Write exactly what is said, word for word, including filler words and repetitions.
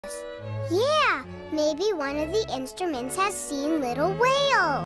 Yeah, maybe one of the instruments has seen Little Whale.